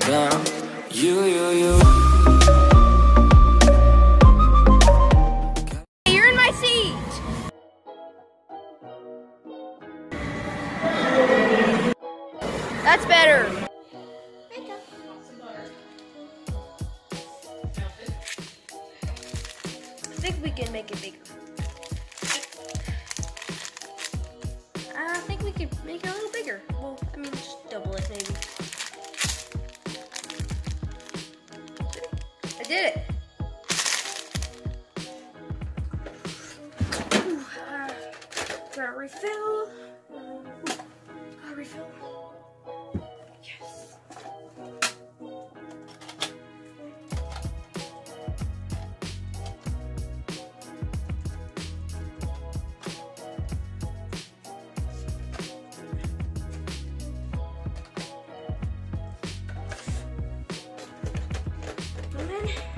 down. You. You're in my seat. That's better. I think we can make it bigger. I think we could make it a little bigger. Well, I mean, just double it maybe. I did it. Gotta refill. I'll refill. Yes. And then